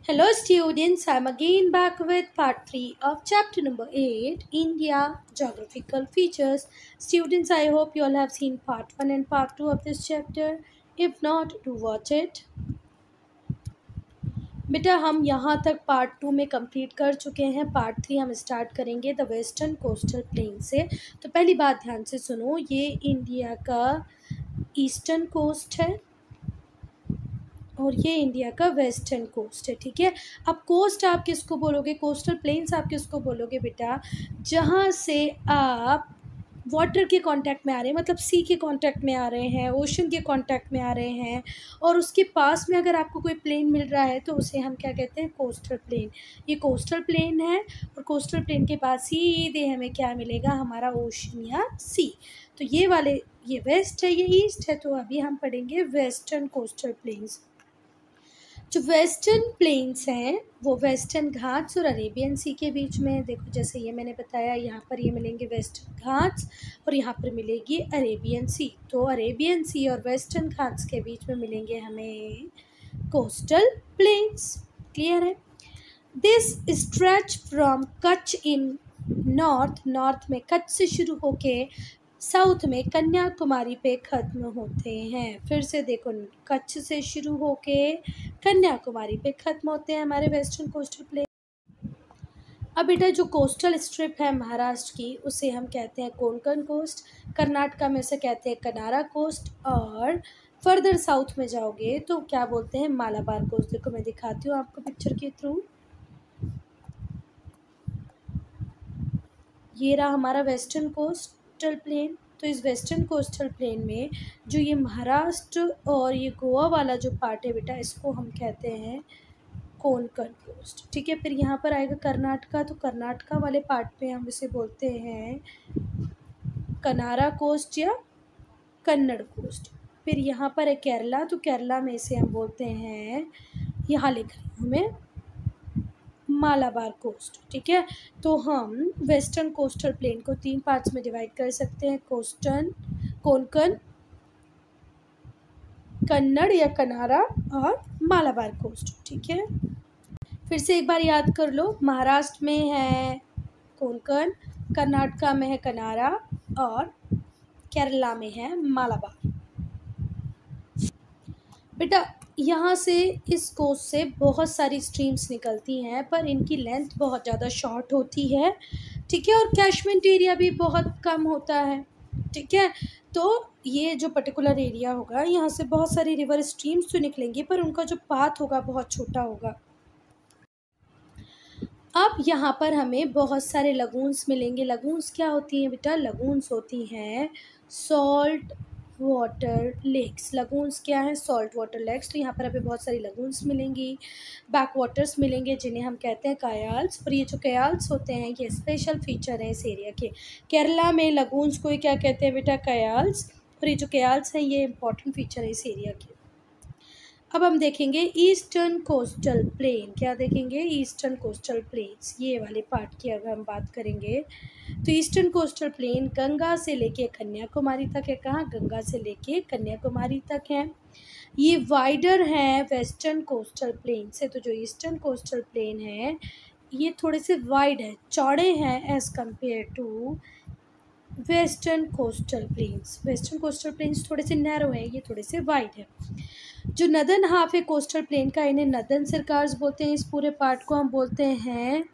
Hello students, I'm again back with part 3 of chapter number 8, India Geographical Features. Students, I hope you all have seen part 1 and part 2 of this chapter. If not, do watch it. बेटा हम यहाँ तक part 2 में complete कर चुके हैं। Part 3 हम start करेंगे द वेस्टर्न कोस्टल प्लेन से। तो पहली बात ध्यान से सुनो, ये इंडिया का ईस्टर्न कोस्ट है और ये इंडिया का वेस्टर्न कोस्ट है। ठीक है, अब कोस्ट आप किसको बोलोगे, कोस्टल प्लेन्स आप किसको बोलोगे बेटा, जहाँ से आप वाटर के कांटेक्ट में आ रहे हैं, मतलब सी के कांटेक्ट में आ रहे हैं, ओशन के कांटेक्ट में आ रहे हैं, और उसके पास में अगर आपको कोई प्लेन मिल रहा है तो उसे हम क्या कहते हैं, कोस्टल प्लेन। ये कोस्टल प्लेन है और कोस्टल प्लेन के पास सीधे हमें क्या मिलेगा, हमारा ओशन या सी। तो ये वाले, ये वेस्ट है, ये ईस्ट है, तो अभी हम पढ़ेंगे वेस्टर्न कोस्टल प्लेन्स। जो वेस्टर्न प्लेन्स हैं वो वेस्टर्न घाट्स और अरेबियन सी के बीच में, देखो जैसे ये मैंने बताया, यहाँ पर ये मिलेंगे वेस्टर्न घाट्स और यहाँ पर मिलेगी अरेबियन सी। तो अरेबियन सी और वेस्टर्न घाट्स के बीच में मिलेंगे हमें कोस्टल प्लेन्स। क्लियर है। This stretch from Kutch in north में कच्छ से शुरू होके साउथ में कन्याकुमारी पे ख़त्म होते हैं। फिर से देखो, कच्छ से शुरू होके कन्याकुमारी पे ख़त्म होते हैं हमारे वेस्टर्न कोस्टल प्लेन। अब बेटा जो कोस्टल स्ट्रिप है महाराष्ट्र की, उसे हम कहते हैं कोंकण कोस्ट, कर्नाटका में उसे कहते हैं कनारा कोस्ट, और फर्दर साउथ में जाओगे तो क्या बोलते हैं, मालाबार कोस्ट। देखो मैं दिखाती हूँ आपको पिक्चर के थ्रू। ये रहा हमारा वेस्टर्न कोस्टल प्लेन। तो इस वेस्टर्न कोस्टल प्लेन में जो ये महाराष्ट्र और ये गोवा वाला जो पार्ट है बेटा, इसको हम कहते हैं कोंकण कोस्ट। ठीक है, फिर यहाँ पर आएगा कर्नाटका, तो कर्नाटका वाले पार्ट पे हम इसे बोलते हैं कनारा कोस्ट या कन्नड़ कोस्ट। फिर यहाँ पर है केरला, तो केरला में इसे हम बोलते हैं, यहाँ लिख रही हूँ मैं, मालाबार कोस्ट। ठीक है, तो हम वेस्टर्न कोस्टल प्लेन को 3 पार्ट्स में डिवाइड कर सकते हैं, कोस्टल, कोंकण, कन्नड़ या कनारा और मालाबार कोस्ट। ठीक है, फिर से एक बार याद कर लो, महाराष्ट्र में है कोंकण, कर्नाटका में है कनारा और केरला में है मालाबार। बेटा यहाँ से इस कोस्ट से बहुत सारी स्ट्रीम्स निकलती हैं, पर इनकी लेंथ बहुत ज़्यादा शॉर्ट होती है। ठीक है, और कैशमेंट एरिया भी बहुत कम होता है। ठीक है, तो ये जो पर्टिकुलर एरिया होगा, यहाँ से बहुत सारी रिवर स्ट्रीम्स तो निकलेंगी, पर उनका जो पाथ होगा बहुत छोटा होगा। अब यहाँ पर हमें बहुत सारे लगून्स मिलेंगे। लगून्स क्या होती हैं बेटा, लगून्स होती हैं सॉल्ट वाटर लेक्स। लगून्स क्या है, सॉल्ट वाटर लेक्स। तो यहाँ पर हमें बहुत सारी लगून्स मिलेंगी, बैक वाटर्स मिलेंगे जिन्हें हम कहते हैं कायाल्स। और ये जो कायाल्स होते हैं ये स्पेशल फीचर है इस एरिया के। केरला में लगून्स को क्या कहते हैं बेटा, कायाल्स, और ये जो कायाल्स हैं ये इंपॉर्टेंट फीचर है इस एरिया के। अब हम देखेंगे ईस्टर्न कोस्टल प्लेन। क्या देखेंगे, ईस्टर्न कोस्टल प्लेन्स, ये वाले पार्ट की अगर हम बात करेंगे तो ईस्टर्न कोस्टल प्लेन गंगा से लेके कन्याकुमारी तक है। कहाँ, गंगा से लेके कन्याकुमारी तक है। ये वाइडर है वेस्टर्न कोस्टल प्लेन से। तो जो ईस्टर्न कोस्टल प्लेन है ये थोड़े से वाइड है, चौड़े हैं as compared to western coastal plains. Western coastal plains थोड़े से नैरो है, ये थोड़े से वाइड है। जो नदर्न हाफ है कोस्टल प्लेन का, इन्हें नदर्न सिरकार्स बोलते हैं। इस पूरे पार्ट को हम बोलते हैं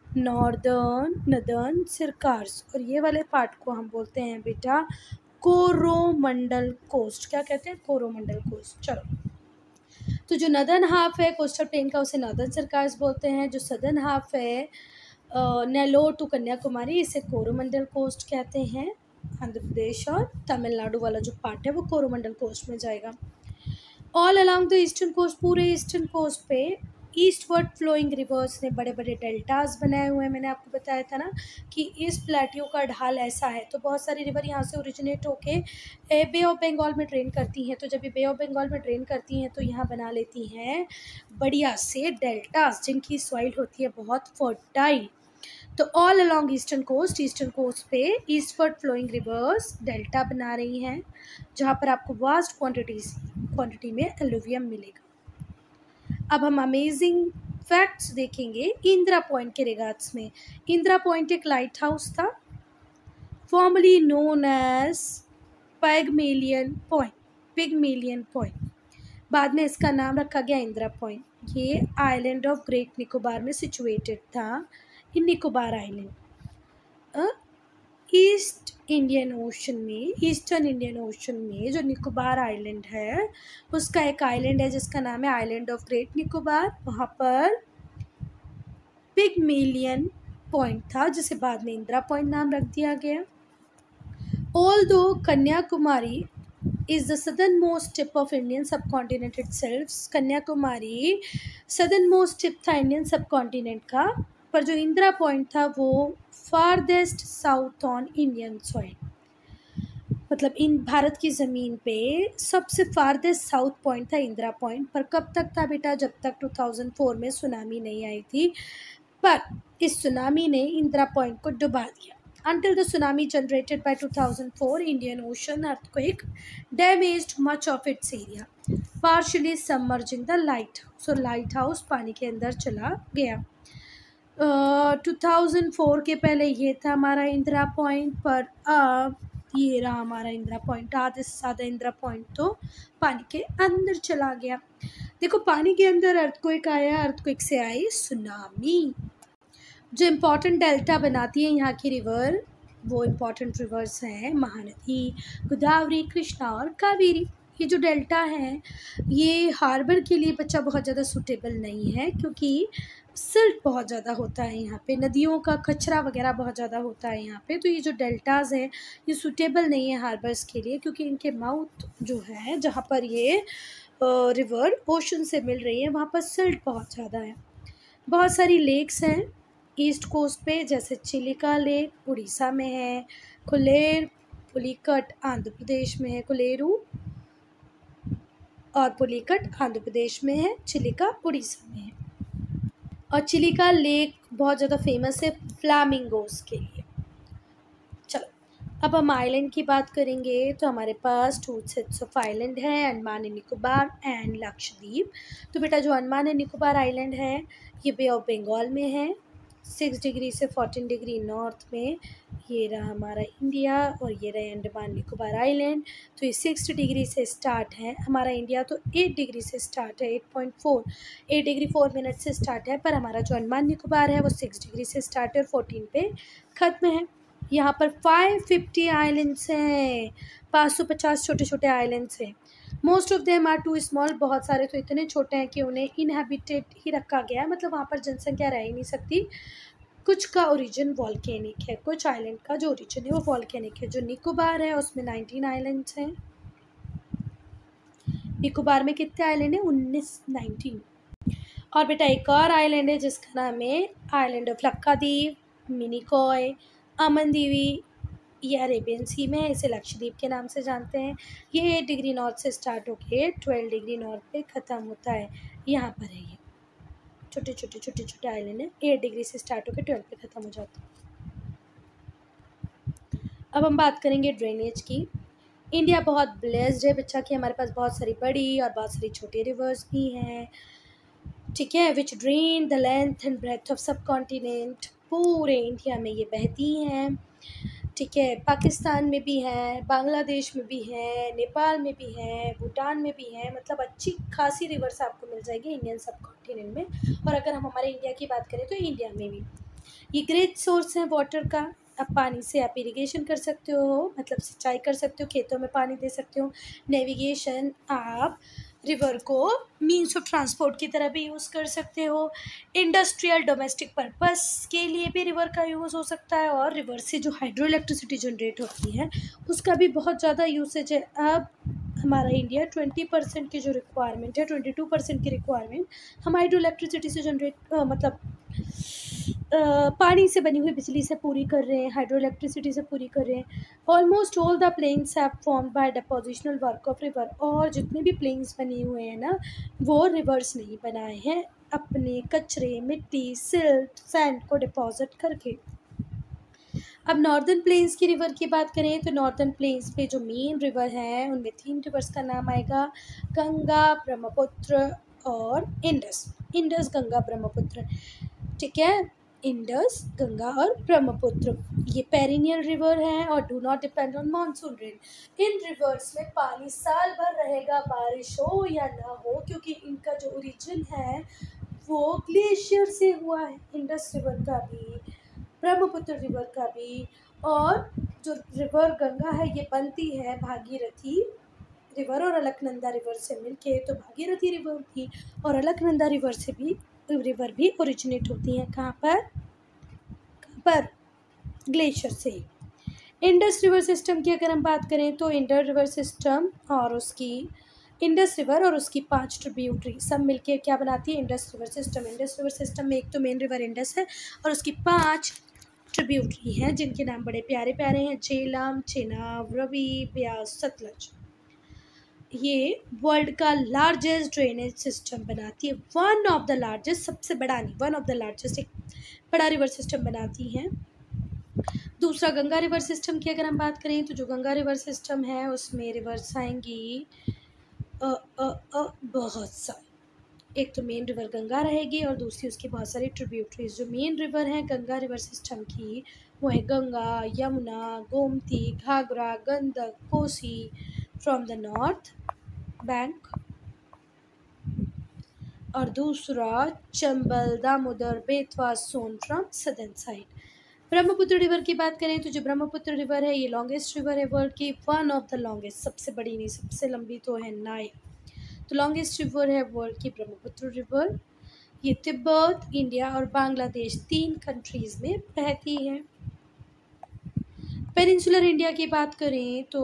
नदर्न सिरकार्स, और ये वाले पार्ट को हम बोलते हैं बेटा कोरोमंडल कोस्ट। क्या कहते हैं, कोरोमंडल कोस्ट। चलो, तो जो नदर्न हाफ है कोस्टल प्लेन का उसे नदर्न सिरकार्स बोलते हैं। जो सदर्न हाफ है नेल्लोर टू कन्याकुमारी, इसे कोरोमंडल कोस्ट कहते हैं। आंध्र प्रदेश और तमिलनाडु वाला जो पार्ट है वो कोरोमंडल कोस्ट में जाएगा। All along the eastern coast, पूरे ईस्टर्न कोस्ट पे ईस्टवर्ड फ्लोइंग रिवर्स ने बड़े बड़े डेल्टास बनाए हुए हैं। मैंने आपको बताया था ना कि इस प्लेट्यू का ढाल ऐसा है, तो बहुत सारी रिवर यहाँ से ओरिजिनेट होके बे ऑफ बंगाल में ड्रेन करती हैं। तो जब ये बे ऑफ बंगाल में ड्रेन करती हैं तो यहाँ बना लेती हैं बढ़िया से डेल्टास, जिनकी सॉइल होती है बहुत फर्टाइल। तो ऑल अलॉन्ग ईस्टर्न कोस्ट पे ईस्टवर्ड फ्लोइंग रिवर्स डेल्टा बना रही हैं, जहाँ पर आपको वास्ट क्वांटिटी में एलुवियम मिलेगा। अब हम अमेजिंग फैक्ट्स देखेंगे इंदिरा पॉइंट के रिगार्ड्स में। इंदिरा पॉइंट एक लाइट हाउस था, formerly known as Pygmalion point. बाद में इसका नाम रखा गया इंदिरा पॉइंट। ये आइलैंड ऑफ ग्रेट निकोबार में सिचुएटेड था, in Nicobar island eastern Indian ocean में जो निकोबार आइलैंड है उसका एक आइलैंड है जिसका नाम है आइलैंड ऑफ ग्रेट निकोबार। वहाँ पर पिग्मेलियन पॉइंट था जिसे बाद में इंदिरा पॉइंट नाम रख दिया गया। Although Kanyakumari is the southernmost tip of Indian subcontinent itself। Kanyakumari southernmost tip था इंडियन सबकॉन्टिनेंट का, पर जो इंदिरा पॉइंट था वो farthest south on Indian soil, मतलब इन भारत की ज़मीन पे सबसे फारदेस्ट साउथ पॉइंट था इंदिरा पॉइंट। पर कब तक था बेटा? जब तक 2004 में सुनामी नहीं आई थी, पर इस सुनामी ने इंदिरा पॉइंट को डुबा दिया। Until the tsunami generated by 2004 Indian Ocean earthquake damaged much of its area, partially submerging the lighthouse। So lighthouse पानी के अंदर चला गया। 2004 के पहले ये था हमारा इंदिरा पॉइंट, पर अब ये रहा हमारा इंदिरा पॉइंट। आधे से ज़्यादा इंदिरा पॉइंट तो पानी के अंदर चला गया। देखो पानी के अंदर अर्थक्वेक आया, अर्थक्वेक से आई सुनामी। जो इम्पॉर्टेंट डेल्टा बनाती है यहाँ की रिवर, वो इम्पॉर्टेंट रिवर्स हैं महानदी, गोदावरी, कृष्णा और कावेरी। ये जो डेल्टा है ये हार्बर के लिए बच्चा बहुत ज़्यादा सूटेबल नहीं है, क्योंकि सिल्ट बहुत ज़्यादा होता है यहाँ पे, नदियों का कचरा वगैरह बहुत ज़्यादा होता है यहाँ पे। तो ये जो डेल्टाज़ हैं ये सूटेबल नहीं है हार्बर्स के लिए, क्योंकि इनके माउथ जो है जहाँ पर ये रिवर ओशन से मिल रही है वहाँ पर सिल्ट बहुत ज़्यादा है। बहुत सारी लेक्स हैं ईस्ट कोस्ट पे, जैसे चिलिका लेक उड़ीसा में है, कुलेर पुलिकट आंध्र प्रदेश में है, कुलेरू और पुलिकट आंध्र प्रदेश में है, चिलिका उड़ीसा में है। और चिलिका लेक बहुत ज़्यादा फेमस है फ्लामिंगोस के लिए। चलो अब हम आइलैंड की बात करेंगे तो हमारे पास 2 सेट्स ऑफ आइलैंड है, अंडमान एंड निकोबार एंड लक्षद्वीप। तो बेटा जो अंडमान एंड निकोबार आइलैंड है ये बे ऑफ बंगाल में है, 6 डिग्री से 14 डिग्री नॉर्थ में। ये रहा हमारा इंडिया और ये रहे अंडमान निकोबार आइलैंड। तो ये 6 डिग्री से स्टार्ट है, हमारा इंडिया तो 8 डिग्री से स्टार्ट है, 8 डिग्री 4 मिनट से स्टार्ट है, पर हमारा जो अंडमान निकोबार है वो 6 डिग्री से स्टार्ट है और 14 पे ख़त्म है। यहाँ पर 550 आइलैंड्स हैं, 550 छोटे छोटे आइलैंड्स हैं। Most of them are too small, बहुत सारे तो इतने छोटे हैं कि उन्हें इनहेबिटेड ही रखा गया है, मतलब वहाँ पर जनसंख्या रह ही नहीं सकती। कुछ का ओरिजिन वॉल्केनिक है, कुछ आइलैंड का जो ओरिजिन है वो वॉल्केनिक है। जो निकोबार है उसमें 19 आइलैंड्स हैं। निकोबार में कितने आइलैंड हैं? 19। और बेटा एक और आइलैंड है जिसका नाम है आइलैंड ऑफ लक्कादीप, मिनिकॉय, अमनदीवी। ये अरेबियन सी में है, इसे लक्षद्वीप के नाम से जानते हैं। ये 8 डिग्री नॉर्थ से स्टार्ट होके 12 डिग्री नॉर्थ पे ख़त्म होता है। यहाँ पर है ये छोटे छोटे आइलैंड है, 8 डिग्री से स्टार्ट होकर 12 पे ख़त्म हो जाता है। अब हम बात करेंगे ड्रेनेज की। इंडिया बहुत ब्लेस्ड है बच्चा कि हमारे पास बहुत सारी बड़ी और बहुत सारी छोटी रिवर्स भी हैं, ठीक है, which drain the length and breadth of subcontinent. पूरे इंडिया में ये बहती हैं, ठीक है। पाकिस्तान में भी हैं, बांग्लादेश में भी हैं, नेपाल में भी हैं, भूटान में भी हैं, मतलब अच्छी खासी रिवर्स आपको मिल जाएगी इंडियन सब कॉन्टिनेंट में। और अगर हम हमारे इंडिया की बात करें तो इंडिया में भी ये ग्रेट सोर्स है वाटर का। अब पानी से आप इरिगेशन कर सकते हो, मतलब सिंचाई कर सकते हो, खेतों में पानी दे सकते हो। नेविगेशन, आप रिवर को मीन्स ऑफ ट्रांसपोर्ट की तरह भी यूज़ कर सकते हो। इंडस्ट्रियल डोमेस्टिक पर्पस के लिए भी रिवर का यूज़ हो सकता है, और रिवर से जो हाइड्रो इलेक्ट्रिसिटी जनरेट होती है उसका भी बहुत ज़्यादा यूसेज है। अब हमारा इंडिया 20% की जो रिक्वायरमेंट है, 22% की रिक्वायरमेंट हम हाइड्रो इलेक्ट्रिसिटी से जनरेट मतलब पानी से बनी हुई बिजली से पूरी कर रहे हैं, हाइड्रो इलेक्ट्रिसिटी से पूरी कर रहे हैं। Almost all the plains have formed by depositional work of river. और जितने भी प्लेन्स बने हुए हैं ना वो रिवर्स नहीं बनाए हैं, अपने कचरे, मिट्टी, सिल्ट, सैंड को डिपॉजिट करके। अब नॉर्दर्न प्लेन्स की रिवर की बात करें तो नॉर्दर्न प्लेन्स पे जो मेन रिवर हैं उनमें 3 रिवर्स का नाम आएगा, गंगा, ब्रह्मपुत्र और इंडस। इंडस, गंगा, ब्रह्मपुत्र। ठीक है, इंडस, गंगा और ब्रह्मपुत्र ये पेरिनियल रिवर हैं और do not depend on monsoon rain. इन रिवर्स में पानी साल भर रहेगा, बारिश हो या ना हो, क्योंकि इनका जो ओरिजिन है वो ग्लेशियर से हुआ है। इंडस रिवर का भी, ब्रह्मपुत्र रिवर का भी, और जो रिवर गंगा है ये बनती है भागीरथी रिवर और अलकनंदा रिवर से मिलके, तो भागीरथी रिवर भी और अलकनंदा रिवर से भी रिवर भी ओरिजिनेट होती हैं। कहाँ पर ग्लेशियर से। इंडस रिवर सिस्टम की अगर हम बात करें तो इंडस रिवर सिस्टम और उसकी इंडस रिवर और उसकी 5 ट्रिब्यूटरी सब मिलके क्या बनाती है, Indus river system. Indus river system में एक तो मेन रिवर इंडस है और उसकी 5 ट्रिब्यूटरी हैं जिनके नाम बड़े प्यारे प्यारे हैं, झेलम, चेनाब, रवि, ब्यास, सतलज। ये वर्ल्ड का लार्जेस्ट ड्रेनेज सिस्टम बनाती है, वन ऑफ द लार्जेस्ट, सबसे बड़ा नहीं, वन ऑफ द लार्जेस्ट, एक बड़ा रिवर सिस्टम बनाती है। दूसरा गंगा रिवर सिस्टम की अगर हम बात करें तो जो गंगा रिवर सिस्टम है उसमें रिवर्स आएंगी बहुत सारी। एक तो मेन रिवर गंगा रहेगी और दूसरी उसकी बहुत सारी ट्रिब्यूटरीज। जो मेन रिवर हैं गंगा रिवर सिस्टम की वो है Ganga, Yamuna, Gomti, Ghaghara, Gandak, Kosi from the north bank, और दूसरा Chambal, Damodar, Betwa, Son from southern side. Brahmaputra river की बात करें तो जो ब्रह्मपुत्र रिवर है ये लॉन्गेस्ट रिवर है वर्ल्ड की, वन ऑफ द लॉन्गेस्ट, सबसे बड़ी नहीं, सबसे लंबी तो है नाइल, तो लॉन्गेस्ट रिवर है वर्ल्ड की ब्रह्मपुत्र रिवर। ये तिब्बत, इंडिया और बांग्लादेश 3 कंट्रीज में बहती है। पेनिनसुलर इंडिया की बात करें तो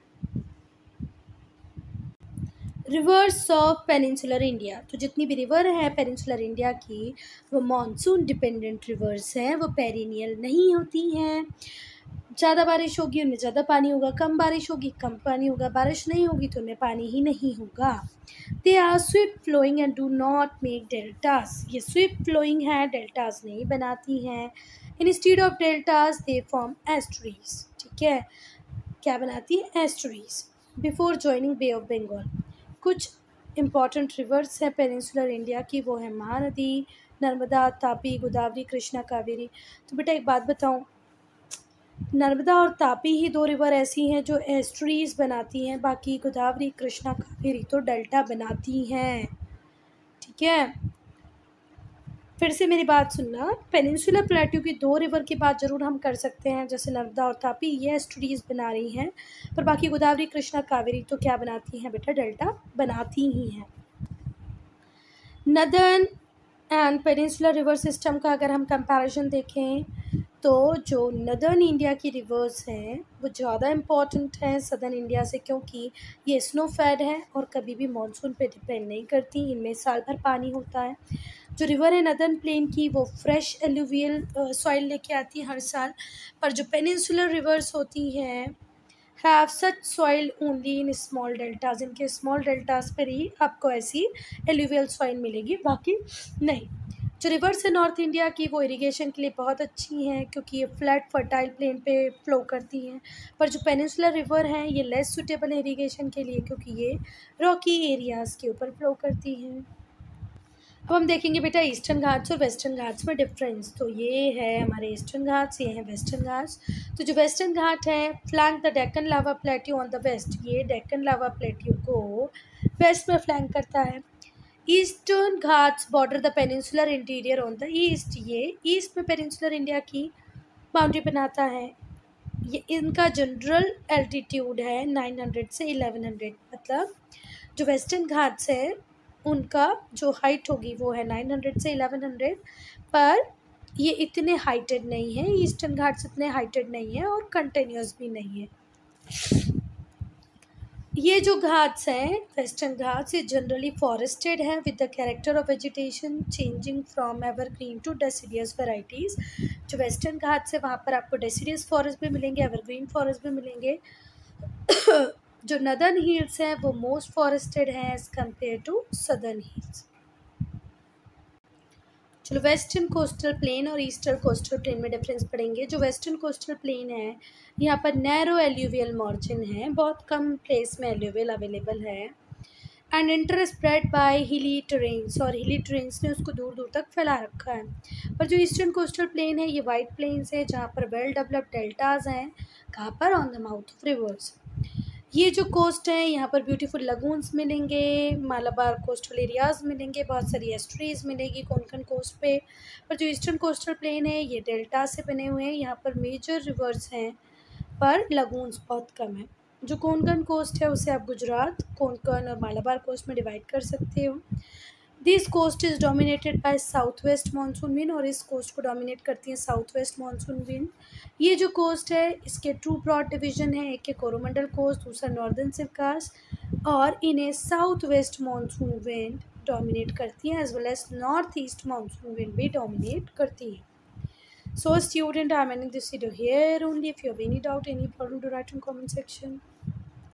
रिवर्स ऑफ पेनिनसुलर इंडिया, तो जितनी भी रिवर है पेनिनसुलर इंडिया की वो मॉनसून डिपेंडेंट रिवर्स हैं, वो पेरिनियल नहीं होती हैं। ज़्यादा बारिश होगी उनमें ज़्यादा पानी होगा, कम बारिश होगी कम पानी होगा, बारिश नहीं होगी तो उनमें पानी ही नहीं होगा। They are swift flowing and do not make deltas, ये स्विफ्ट फ्लोइंग है, डेल्टास नहीं बनाती हैं। Instead of deltas they form estuaries. ठीक है, क्या बनाती है, estuaries before joining bay of Bengal. कुछ इम्पॉर्टेंट रिवर्स हैं पेनिनसुलर इंडिया की, वो है महानदी, नर्मदा, तापी, गोदावरी, कृष्णा, कावेरी। तो बेटा एक बात बताऊं, नर्मदा और तापी ही 2 रिवर ऐसी हैं जो एस्ट्रीज बनाती हैं, बाकी गोदावरी, कृष्णा, कावेरी तो डेल्टा बनाती हैं। ठीक है, फिर से मेरी बात सुनना, पेनिनसुलर प्लेट्यू की 2 रिवर की बात ज़रूर हम कर सकते हैं, जैसे नर्मदा और तापी ये एस्ट्रीज बना रही हैं, पर बाकी गोदावरी, कृष्णा, कावेरी तो क्या बनाती हैं बेटा, डेल्टा बनाती ही हैं। Northern and peninsular river system का अगर हम कंपैरिजन देखें तो जो नदर्न इंडिया की रिवर्स हैं वो ज़्यादा इम्पॉर्टेंट हैं सदर्न इंडिया से, क्योंकि ये स्नो फेड है और कभी भी मानसून पे डिपेंड नहीं करती, इनमें साल भर पानी होता है। जो रिवर है नदर्न प्लेन की वो फ्रेश एलुवियल सॉइल लेके आती है हर साल, पर जो पेनिनसुलर रिवर्स होती हैं have such soil only in small deltas, इनके स्मॉल डेल्टाज पर ही आपको ऐसी एलुवियल सॉइल मिलेगी, बाकी नहीं। जो रिवर्स है नॉर्थ इंडिया की वो इरिगेशन के लिए बहुत अच्छी हैं क्योंकि ये फ्लैट फर्टाइल प्लेन पे फ्लो करती हैं, पर जो पेनिनसुलर रिवर हैं ये लेस सूटेबल है इरिगेशन के लिए क्योंकि ये रॉकी एरियाज़ के ऊपर फ्लो करती हैं। अब हम देखेंगे बेटा ईस्टर्न घाट्स और वेस्टर्न घाट्स में डिफरेंस। तो ये है हमारे ईस्टर्न घाट्स, ये हैं वेस्टर्न घाट्स। तो जो वेस्टर्न घाट है, flank the Deccan lava plateau on the west, ये डेक्कन लावा प्लेट्यू को वेस्ट में फ्लैंक करता है। Eastern Ghats border the peninsular interior on the east, ये ईस्ट में पेनिनसुलर इंडिया की बाउंड्री बनाता है। ये इनका जनरल एल्टीट्यूड है 900 से 1100, मतलब जो वेस्टर्न घाट्स है उनका जो हाइट होगी वो है 900 से 1100, पर ये इतने हाइटेड नहीं है, ईस्टर्न घाट्स इतने हाइटेड नहीं है और कंटिन्यूस भी नहीं है। ये जो घाट्स हैं वेस्टर्न घाट्स ये जनरली फॉरेस्टेड हैं with the character of vegetation changing from evergreen to deciduous varieties. जो वेस्टर्न घाट्स है वहाँ पर आपको डेसिडियस फॉरेस्ट भी मिलेंगे, एवरग्रीन फॉरेस्ट भी मिलेंगे। जो नदर्न हिल्स हैं वो मोस्ट फॉरेस्टेड हैं as compared to southern hills. चलो वेस्टर्न कोस्टल प्लेन और ईस्टर्न कोस्टल प्लेन में डिफरेंस पढ़ेंगे। जो वेस्टर्न कोस्टल प्लेन है यहाँ पर नैरो एल्यूवियल मार्जिन है, बहुत कम प्लेस में एल्यूवियल अवेलेबल है। And inter spread by hilly terrains, और हिली टेरेन्स ने उसको दूर दूर तक फैला रखा है। पर जो ईस्टर्न कोस्टल प्लेन है ये वाइड प्लेन्स है जहाँ पर वेल डेवलप्ड डेल्टाज हैं। कहाँ पर? On the mouth of rivers. ये जो कोस्ट है यहाँ पर ब्यूटीफुल लगून्स मिलेंगे, मालाबार कोस्टल एरियाज़ मिलेंगे, बहुत सारी एस्ट्रीज मिलेगी कोंकण कोस्ट पे। पर जो ईस्टर्न कोस्टल प्लेन है ये डेल्टा से बने हुए हैं, यहाँ पर मेजर रिवर्स हैं पर लगून्स बहुत कम है। जो कोंकण कोस्ट है उसे आप गुजरात, कोंकण और मालाबार कोस्ट में डिवाइड कर सकते हो। This coast is dominated by south west monsoon wind, और इस कोस्ट को डोमिनेट करती है साउथ वेस्ट मानसून विंड। ये जो कोस्ट है इसके टू ब्रॉड डिवीजन है, एक है कोरोमंडल कोस्ट, दूसरा नॉर्दर्न सिरकास, और इन्हें south west monsoon wind dominate करती है as well as north east monsoon wind भी डोमिनेट करती है। So student, I'm ending this video here only. If you have any doubt, any problem, to write in comment section.